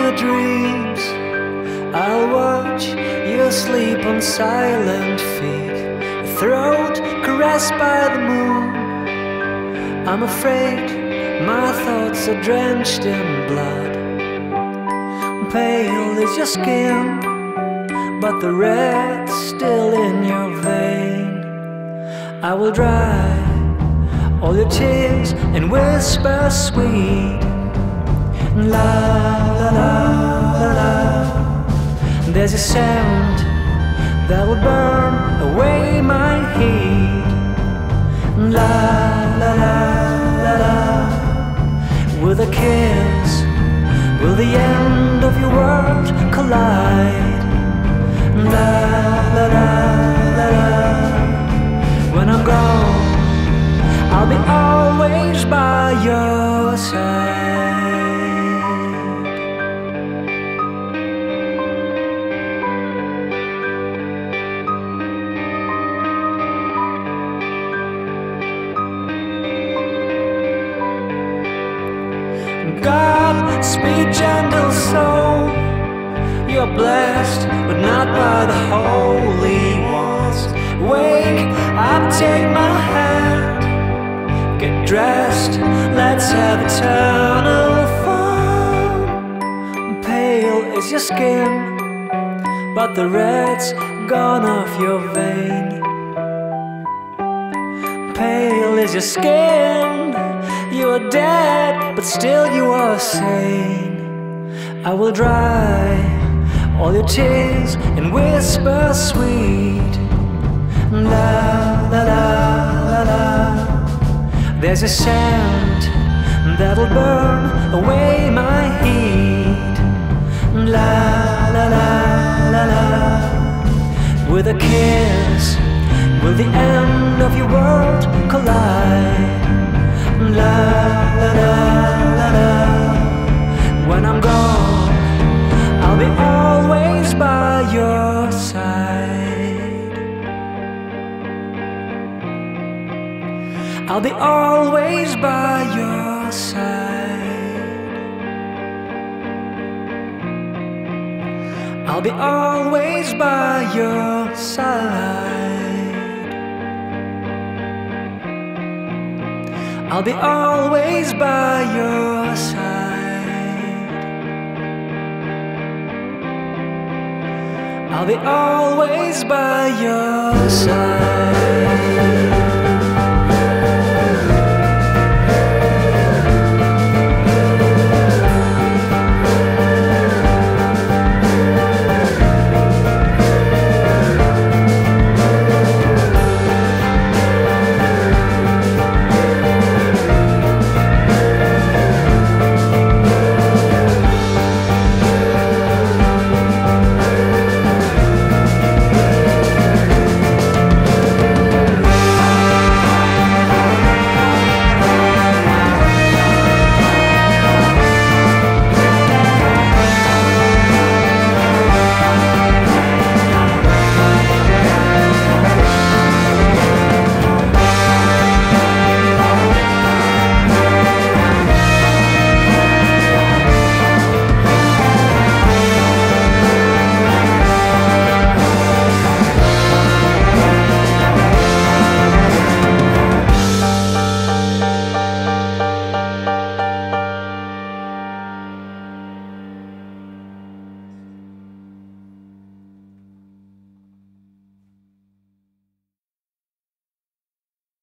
your dreams. I'll watch you sleep on silent feet, your throat caressed by the moon. I'm afraid my thoughts are drenched in blood. Pale is your skin, but the red's still in your vein. I will dry all your tears and whisper sweet, la la la la la. There's a sound that will burn away my heat, la la la la la. With a kiss, will the end of your world collide, la la la la la. When I'm gone, I'll be always by your side. God, speed, gentle soul, you're blessed, but not by the holy ones. Wake up, take my hand, get dressed, let's have eternal fun. Pale is your skin, but the red's gone off your vein. Pale is your skin, you are dead, but still you are sane. I will dry all your tears and whisper sweet, la la la la la. There's a sound that'll burn away my heat, la la la la la. With a kiss, will the end of your world collide, la la la la la. When I'm gone, I'll be always by your side. I'll be always by your side. I'll be always by your side. I'll be always by your side. I'll be always by your side.